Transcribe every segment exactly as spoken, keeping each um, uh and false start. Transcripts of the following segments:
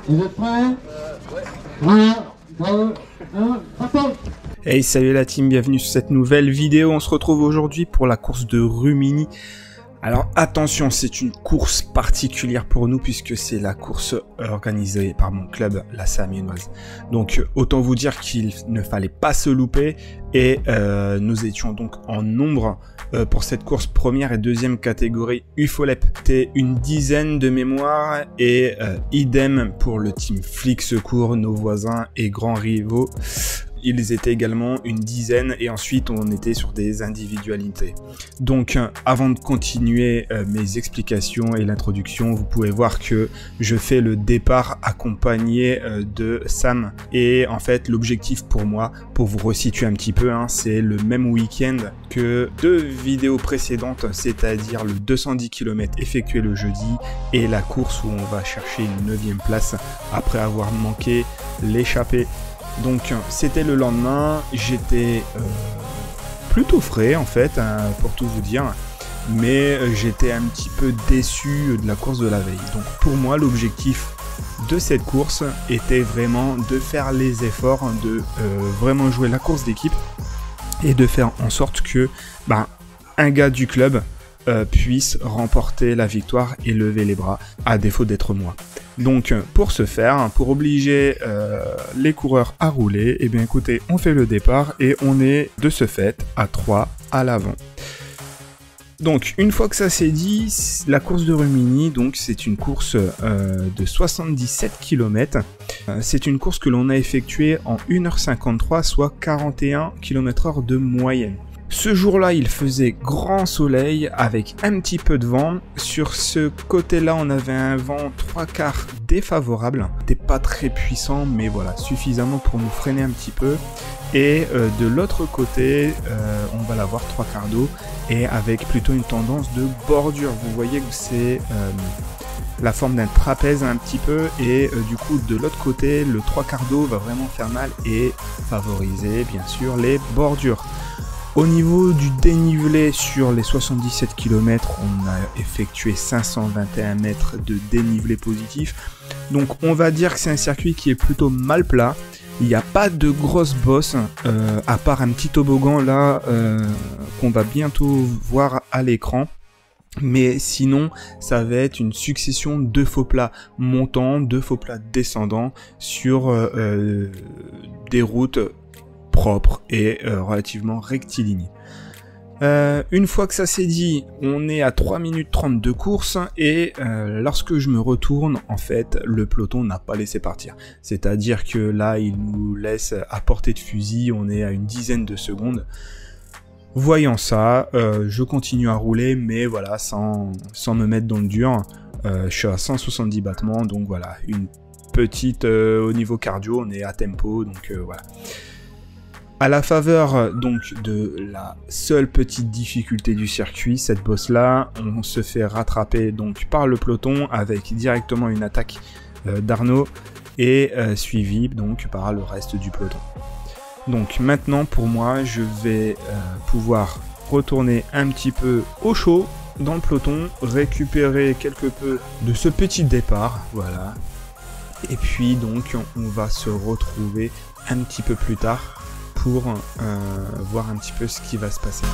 Vous êtes prêts? un, deux, un, partons! Hey, salut la team, bienvenue sur cette nouvelle vidéo. On se retrouve aujourd'hui pour la course de Rumini. Alors attention, c'est une course particulière pour nous puisque c'est la course organisée par mon club, la C A Amiénoise. Donc autant vous dire qu'il ne fallait pas se louper et euh, nous étions donc en nombre euh, pour cette course première et deuxième catégorie U F O L E P. C'était une dizaine de mémoires et euh, idem pour le team Flic Secours, nos voisins et grands rivaux. Ils étaient également une dizaine et ensuite on était sur des individualités. Donc euh, avant de continuer euh, mes explications et l'introduction, vous pouvez voir que je fais le départ accompagné euh, de Sam. Et en fait l'objectif pour moi, pour vous resituer un petit peu, hein, c'est le même week-end que deux vidéos précédentes, c'est-à-dire le deux cent dix kilomètres effectué le jeudi et la course où on va chercher une neuvième place après avoir manqué l'échappée. Donc c'était le lendemain, j'étais euh, plutôt frais en fait, hein, pour tout vous dire, mais j'étais un petit peu déçu de la course de la veille. Donc pour moi l'objectif de cette course était vraiment de faire les efforts, de euh, vraiment jouer la course d'équipe et de faire en sorte que bah, un gars du club euh, puisse remporter la victoire et lever les bras, à défaut d'être moi. Donc pour ce faire, pour obliger euh, les coureurs à rouler, et eh bien écoutez, on fait le départ et on est de ce fait à trois à l'avant. Donc une fois que ça c'est dit, la course de Rumini, donc c'est une course euh, de soixante-dix-sept kilomètres. Euh, c'est une course que l'on a effectuée en une heure cinquante-trois, soit quarante et un kilomètres heure de moyenne. Ce jour-là, il faisait grand soleil avec un petit peu de vent. Sur ce côté-là, on avait un vent trois quarts défavorable. C'était pas très puissant, mais voilà, suffisamment pour nous freiner un petit peu. Et euh, de l'autre côté, euh, on va l'avoir trois quarts d'eau et avec plutôt une tendance de bordure. Vous voyez que c'est euh, la forme d'un trapèze un petit peu et euh, du coup, de l'autre côté, le trois quarts d'eau va vraiment faire mal et favoriser, bien sûr, les bordures. Au niveau du dénivelé sur les soixante-dix-sept kilomètres, on a effectué cinq cent vingt et un mètres de dénivelé positif. Donc on va dire que c'est un circuit qui est plutôt mal plat. Il n'y a pas de grosses bosses, euh, à part un petit toboggan là euh, qu'on va bientôt voir à l'écran. Mais sinon, ça va être une succession de faux plats montants, de faux plats descendants sur euh, euh, des routes propre et euh, relativement rectiligne. Euh, une fois que ça c'est dit, on est à trois minutes trente de course et euh, lorsque je me retourne, en fait, le peloton n'a pas laissé partir. C'est-à-dire que là, il nous laisse à portée de fusil, on est à une dizaine de secondes. Voyant ça, euh, je continue à rouler, mais voilà, sans, sans me mettre dans le dur. Euh, je suis à cent soixante-dix battements, donc voilà, une petite euh, au niveau cardio, on est à tempo, donc euh, voilà. À la faveur donc de la seule petite difficulté du circuit, cette bosse là, on se fait rattraper donc par le peloton avec directement une attaque euh, d'Arnaud et euh, suivi donc par le reste du peloton. Donc maintenant pour moi je vais euh, pouvoir retourner un petit peu au chaud dans le peloton, récupérer quelque peu de ce petit départ, voilà. Et puis donc on va se retrouver un petit peu plus tard pour euh, voir un petit peu ce qui va se passer.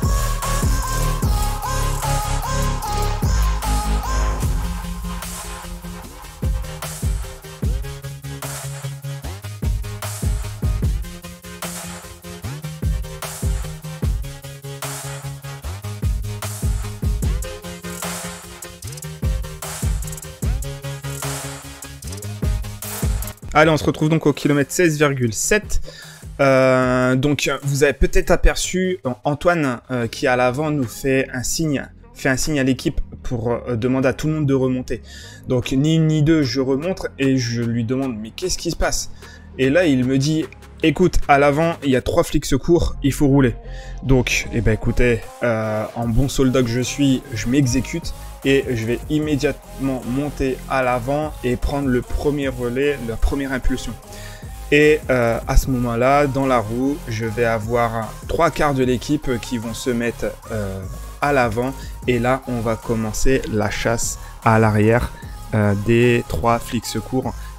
Allez, on se retrouve donc au kilomètre seize virgule sept. Euh, donc vous avez peut-être aperçu Antoine euh, qui à l'avant nous fait un signe, fait un signe à l'équipe pour euh, demander à tout le monde de remonter. Donc ni une ni deux, je remonte et je lui demande mais qu'est-ce qui se passe? Et là il me dit écoute, à l'avant il y a trois flics secours, il faut rouler. Donc eh ben écoutez, euh, en bon soldat que je suis, je m'exécute et je vais immédiatement monter à l'avant et prendre le premier relais, la première impulsion. Et euh, à ce moment-là, dans la roue, je vais avoir trois quarts de l'équipe qui vont se mettre euh, à l'avant. Et là, on va commencer la chasse à l'arrière euh, des trois flics secours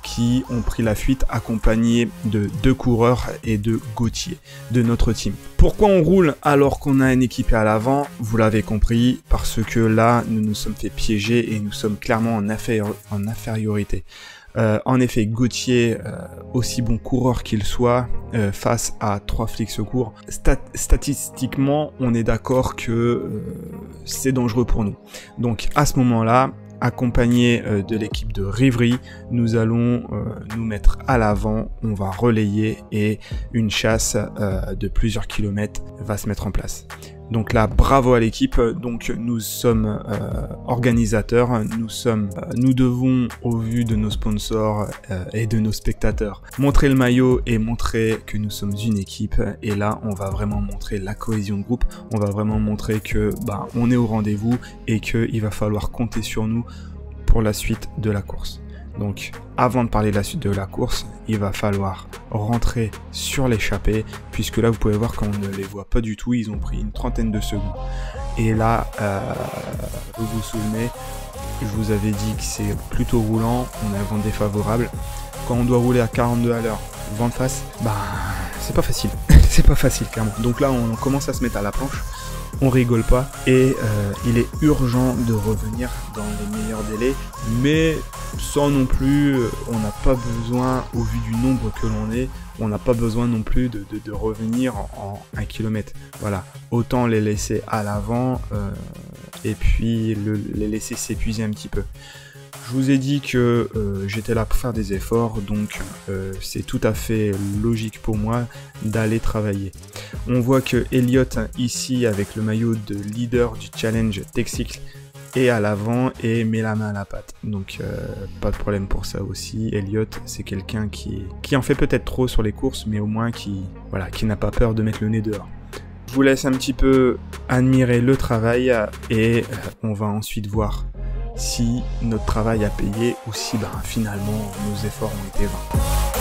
qui ont pris la fuite accompagnés de deux coureurs et de Gauthier de notre team. Pourquoi on roule alors qu'on a un équipé à l'avant? Vous l'avez compris, parce que là nous nous sommes fait piéger et nous sommes clairement en, inférior en infériorité. Euh, en effet, Gauthier, euh, aussi bon coureur qu'il soit, euh, face à trois flics secours, stat statistiquement, on est d'accord que euh, c'est dangereux pour nous. Donc à ce moment-là, accompagné euh, de l'équipe de Rivry, nous allons euh, nous mettre à l'avant, on va relayer et une chasse euh, de plusieurs kilomètres va se mettre en place. Donc là, bravo à l'équipe. Donc nous sommes euh, organisateurs, nous sommes, euh, nous devons, au vu de nos sponsors euh, et de nos spectateurs, montrer le maillot et montrer que nous sommes une équipe. Et là, on va vraiment montrer la cohésion de groupe. On va vraiment montrer que bah, on est au rendez-vous et qu'il va falloir compter sur nous pour la suite de la course. Donc, avant de parler de la suite de la course, il va falloir rentrer sur l'échappée, puisque là, vous pouvez voir qu'on ne les voit pas du tout, ils ont pris une trentaine de secondes. Et là, euh, vous vous souvenez, je vous avais dit que c'est plutôt roulant, on a un vent défavorable. Quand on doit rouler à quarante-deux à l'heure, vent de face, bah, c'est pas facile, c'est pas facile, clairement. Donc là, on commence à se mettre à la planche. On rigole pas et euh, il est urgent de revenir dans les meilleurs délais, mais sans non plus, on n'a pas besoin, au vu du nombre que l'on est, on n'a pas besoin non plus de, de, de revenir en, en un kilomètre. Voilà, autant les laisser à l'avant euh, et puis le, les laisser s'épuiser un petit peu. Je vous ai dit que euh, j'étais là pour faire des efforts, donc euh, c'est tout à fait logique pour moi d'aller travailler. On voit que Elliot, ici, avec le maillot de leader du challenge Texcycle, est à l'avant et met la main à la pâte. Donc euh, pas de problème pour ça aussi. Elliot, c'est quelqu'un qui, qui en fait peut-être trop sur les courses, mais au moins qui, voilà, qui n'a pas peur de mettre le nez dehors. Je vous laisse un petit peu admirer le travail et euh, on va ensuite voir si notre travail a payé ou si ben, finalement nos efforts ont été vains.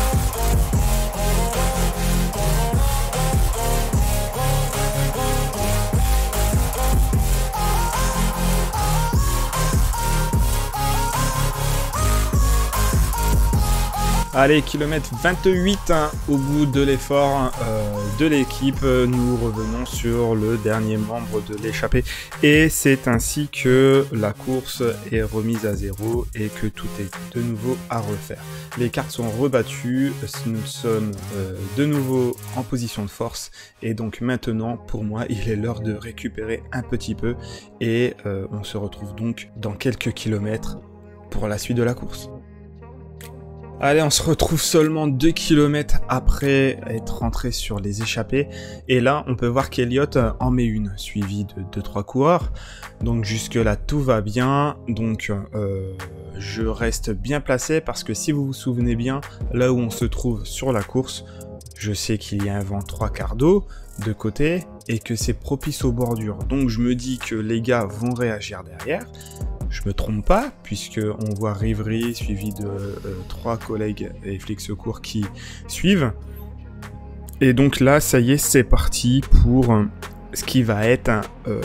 Allez, kilomètre vingt-huit, hein, au bout de l'effort euh, de l'équipe, nous revenons sur le dernier membre de l'échappée. Et c'est ainsi que la course est remise à zéro et que tout est de nouveau à refaire. Les cartes sont rebattues, nous sommes euh, de nouveau en position de force. Et donc maintenant, pour moi, il est l'heure de récupérer un petit peu. Et euh, on se retrouve donc dans quelques kilomètres pour la suite de la course. Allez, on se retrouve seulement deux kilomètres après être rentré sur les échappées. Et là, on peut voir qu'Elliot en met une, suivi de deux trois coureurs. Donc jusque là, tout va bien. Donc euh, je reste bien placé parce que si vous vous souvenez bien, là où on se trouve sur la course, je sais qu'il y a un vent trois quarts d'eau de côté et que c'est propice aux bordures. Donc je me dis que les gars vont réagir derrière. Je me trompe pas, puisque on voit Rivry suivi de euh, trois collègues et flics secours qui suivent. Et donc là, ça y est, c'est parti pour euh, ce qui va être euh,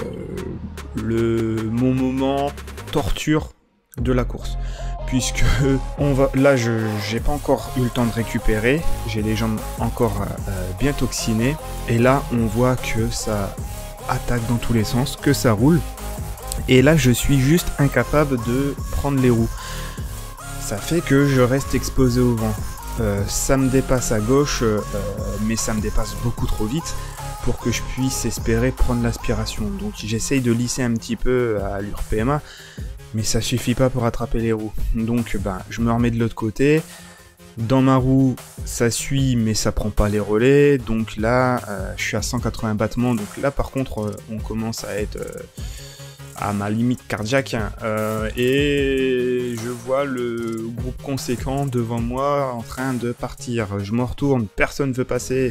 le mon moment torture de la course. Puisque on va, là, je j'ai pas encore eu le temps de récupérer, j'ai les jambes encore euh, bien toxinées. Et là, on voit que ça attaque dans tous les sens, que ça roule. Et là, je suis juste incapable de prendre les roues. Ça fait que je reste exposé au vent. Euh, ça me dépasse à gauche, euh, mais ça me dépasse beaucoup trop vite pour que je puisse espérer prendre l'aspiration. Donc j'essaye de lisser un petit peu à l'U R P M A, mais ça suffit pas pour attraper les roues. Donc ben, je me remets de l'autre côté. Dans ma roue, ça suit, mais ça prend pas les relais. Donc là, euh, je suis à cent quatre-vingts battements. Donc là, par contre, euh, on commence à être... Euh, à ma limite cardiaque euh, et je vois le groupe conséquent devant moi en train de partir. Je me retourne, personne ne veut passer.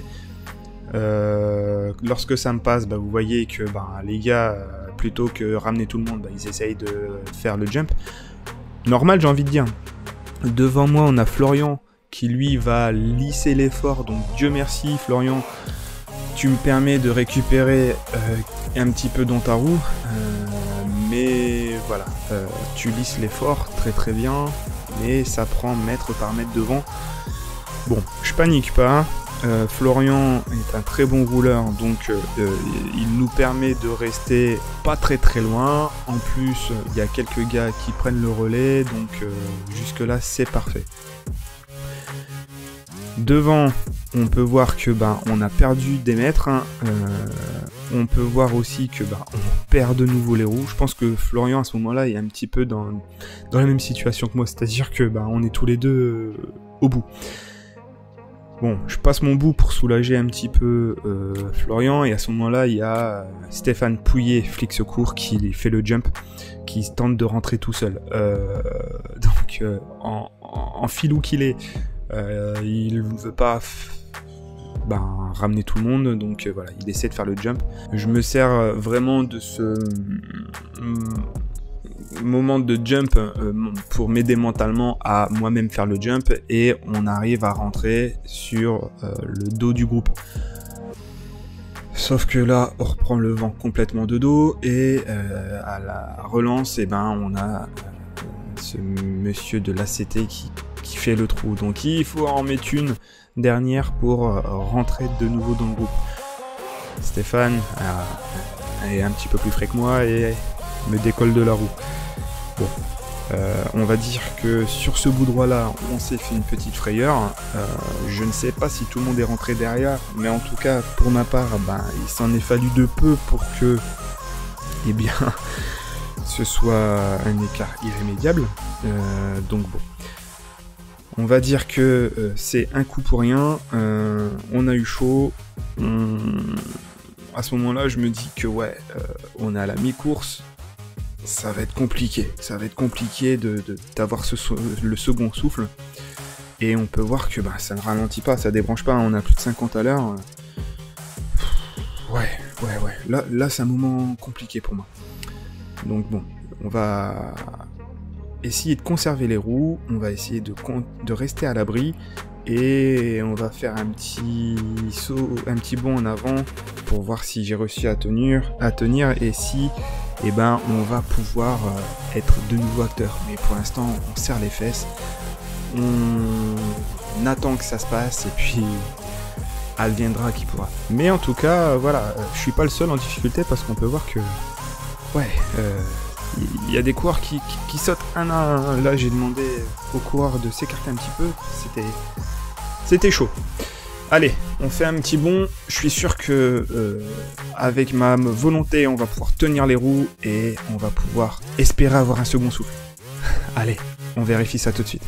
Euh, lorsque ça me passe, bah, vous voyez que bah, les gars, plutôt que ramener tout le monde, bah, ils essayent de faire le jump. Normal, j'ai envie de dire. Devant moi, on a Florian qui lui va lisser l'effort, donc Dieu merci Florian. Tu me permets de récupérer euh, un petit peu dans ta roue, euh, mais voilà, euh, tu lisses l'effort très très bien. mais ça prend mètre par mètre devant. Bon, je panique pas. Euh, Florian est un très bon rouleur, donc euh, euh, il nous permet de rester pas très très loin. En plus, il y a quelques gars qui prennent le relais, donc euh, jusque là c'est parfait. Devant, on peut voir que bah, on a perdu des mètres. Hein. Euh, on peut voir aussi que bah, on perd de nouveau les roues. Je pense que Florian à ce moment-là est un petit peu dans, dans la même situation que moi, c'est-à-dire que bah, on est tous les deux euh, au bout. Bon, je passe mon bout pour soulager un petit peu euh, Florian, et à ce moment-là, il y a euh, Stéphane Pouillet, flic secours, qui fait le jump, qui tente de rentrer tout seul. Euh, donc, euh, en, en, en filou qu'il est, euh, il ne veut pas ben, ramener tout le monde, donc euh, voilà, il essaie de faire le jump. Je me sers vraiment de ce moment de jump euh, pour m'aider mentalement à moi-même faire le jump, et on arrive à rentrer sur euh, le dos du groupe. Sauf que là, on reprend le vent complètement de dos, et euh, à la relance, et ben, on a euh, ce monsieur de l'A C T qui, qui fait le trou. Donc il faut en mettre une dernière pour euh, rentrer de nouveau dans le groupe. Stéphane euh, est un petit peu plus frais que moi et me décolle de la roue. Bon, euh, on va dire que sur ce bout droit là, on s'est fait une petite frayeur. Euh, je ne sais pas si tout le monde est rentré derrière, mais en tout cas, pour ma part, ben, il s'en est fallu de peu pour que, eh bien, ce soit un écart irrémédiable. Euh, donc bon, on va dire que euh, c'est un coup pour rien. Euh, on a eu chaud. On... À ce moment-là, je me dis que ouais, euh, on est à la mi-course. Ça va être compliqué, ça va être compliqué de, de, d'avoir ce, le second souffle. Et on peut voir que bah, ça ne ralentit pas, ça débranche pas, on a plus de cinquante à l'heure. Ouais, ouais, ouais, là, là c'est un moment compliqué pour moi. Donc bon, on va essayer de conserver les roues, on va essayer de, de rester à l'abri, et on va faire un petit saut, un petit bond en avant pour voir si j'ai réussi à tenir, à tenir et si... et eh ben on va pouvoir euh, être de nouveau acteur. Mais pour l'instant, on serre les fesses, on... on attend que ça se passe, et puis adviendra qui pourra. Mais en tout cas, euh, voilà, euh, je suis pas le seul en difficulté, parce qu'on peut voir que, ouais, il euh, y, y a des coureurs qui, qui, qui sautent un à un. Là, j'ai demandé aux coureurs de s'écarter un petit peu, c'était, c'était chaud. Allez, on fait un petit bond. Je suis sûr que euh, avec ma volonté, on va pouvoir tenir les roues et on va pouvoir espérer avoir un second souffle. Allez, on vérifie ça tout de suite.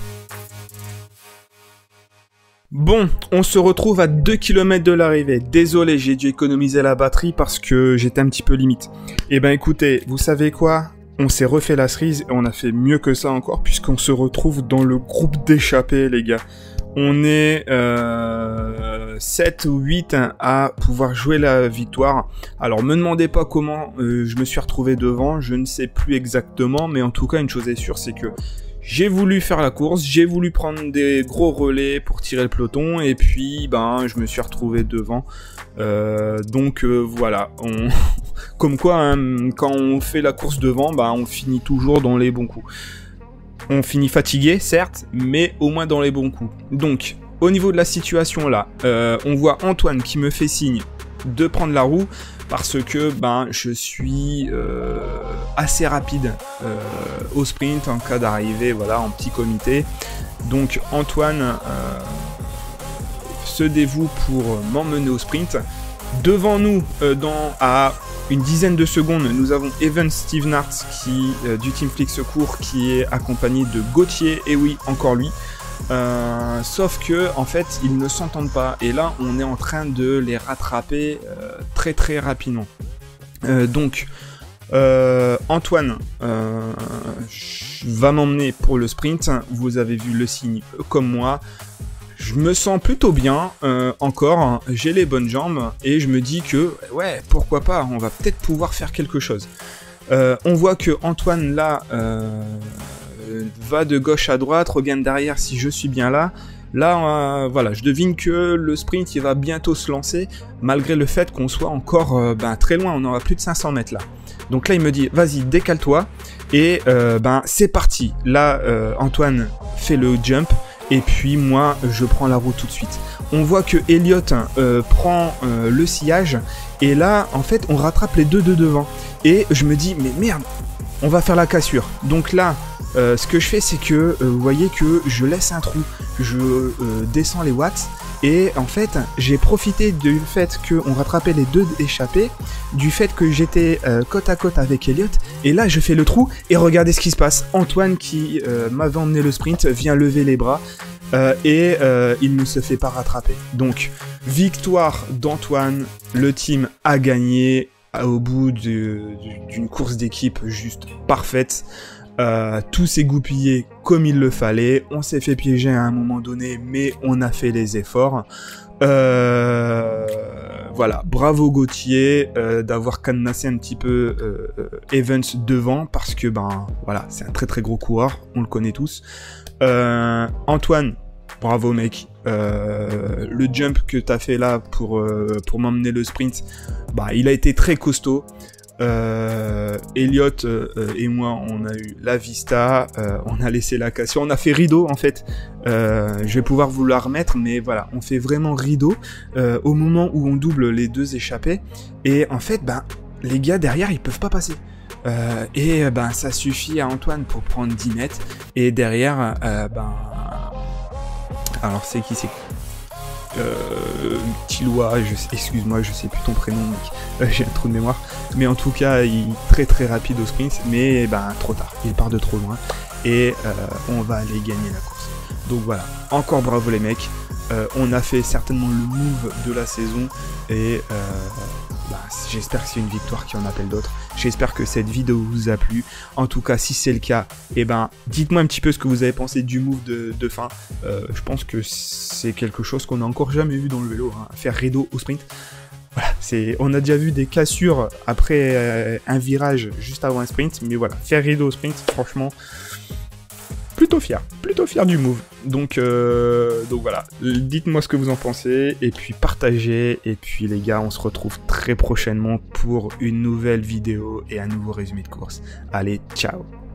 Bon, on se retrouve à deux kilomètres de l'arrivée. Désolé, j'ai dû économiser la batterie parce que j'étais un petit peu limite. Eh ben écoutez, vous savez quoi ? On s'est refait la cerise et on a fait mieux que ça encore, puisqu'on se retrouve dans le groupe d'échappés, les gars. On est euh, sept ou huit à pouvoir jouer la victoire. Alors, me demandez pas comment euh, je me suis retrouvé devant, je ne sais plus exactement, mais en tout cas, une chose est sûre, c'est que j'ai voulu faire la course, j'ai voulu prendre des gros relais pour tirer le peloton, et puis, ben, je me suis retrouvé devant. Euh, donc, euh, voilà. On... Comme quoi, hein, quand on fait la course devant, ben, on finit toujours dans les bons coups. On finit fatigué, certes, mais au moins dans les bons coups. Donc, au niveau de la situation là, euh, on voit Antoine qui me fait signe de prendre la roue, parce que ben, je suis euh, assez rapide euh, au sprint en cas d'arrivée, voilà, en petit comité. Donc Antoine euh, se dévoue pour m'emmener au sprint. Devant nous, euh, dans, à une dizaine de secondes, nous avons Evan Stevenart qui, euh, du Team Flic Secours, qui est accompagné de Gauthier, et oui, encore lui. Euh, sauf que, en fait, ils ne s'entendent pas. Et là, on est en train de les rattraper euh, très très rapidement. Euh, donc, euh, Antoine euh, va m'emmener pour le sprint. Vous avez vu le signe comme moi. Je me sens plutôt bien, euh, encore, hein, j'ai les bonnes jambes, et je me dis que, ouais, pourquoi pas, on va peut-être pouvoir faire quelque chose. Euh, on voit que Antoine, là, euh, va de gauche à droite, regarde derrière si je suis bien là. Là, euh, voilà, je devine que le sprint, il va bientôt se lancer, malgré le fait qu'on soit encore euh, ben, très loin, on aura plus de cinq cents mètres là. Donc là, il me dit, vas-y, décale-toi, et euh, ben c'est parti. Là, euh, Antoine fait le jump, et puis moi je prends la route tout de suite. On voit que Elliot euh, prend euh, le sillage, et là en fait on rattrape les deux de devant, et je me dis mais merde, on va faire la cassure. Donc là euh, ce que je fais, c'est que euh, vous voyez que je laisse un trou, je euh, descends les watts, et en fait j'ai profité du fait qu'on rattrapait les deux échappés, du fait que j'étais euh, côte à côte avec Elliot, et là je fais le trou, et regardez ce qui se passe. Antoine qui euh, m'avait emmené le sprint vient lever les bras, euh, et euh, il ne se fait pas rattraper. Donc victoire d'Antoine, le team a gagné au bout d'une course d'équipe juste parfaite. Euh, tout s'est goupillé comme il le fallait, on s'est fait piéger à un moment donné, mais on a fait les efforts. Euh, voilà, bravo Gauthier euh, d'avoir cadenassé un petit peu euh, Evans devant, parce que ben voilà, c'est un très très gros coureur, on le connaît tous. Euh, Antoine, bravo mec, euh, le jump que t'as fait là pour, euh, pour m'emmener le sprint, bah il a été très costaud. Euh, Elliot euh, et moi on a eu la vista, euh, on a laissé la cassure, on a fait rideau en fait, euh, je vais pouvoir vous la remettre, mais voilà, on fait vraiment rideau euh, au moment où on double les deux échappés, et en fait ben les gars derrière ils peuvent pas passer, euh, et ben ça suffit à Antoine pour prendre dix mètres, et derrière euh, ben alors c'est qui c'est Euh, Tilois, excuse-moi, je sais plus ton prénom, mec. Euh, j'ai un trou de mémoire. Mais en tout cas, il est très très rapide au sprint, mais ben trop tard. Il part de trop loin, et euh, on va aller gagner la course. Donc voilà, encore bravo les mecs. Euh, on a fait certainement le move de la saison, et euh, bah, j'espère que c'est une victoire qui en appelle d'autres. J'espère que cette vidéo vous a plu. En tout cas, si c'est le cas, eh ben, dites-moi un petit peu ce que vous avez pensé du move de, de fin. Euh, je pense que c'est quelque chose qu'on n'a encore jamais vu dans le vélo, hein, faire rideau au sprint. Voilà, on a déjà vu des cassures après euh, un virage juste avant un sprint, mais voilà, faire rideau au sprint, franchement, plutôt fier, plutôt fier du move. Donc, euh, donc voilà, dites-moi ce que vous en pensez, et puis partagez, et puis les gars, on se retrouve très prochainement pour une nouvelle vidéo et un nouveau résumé de course. Allez, ciao!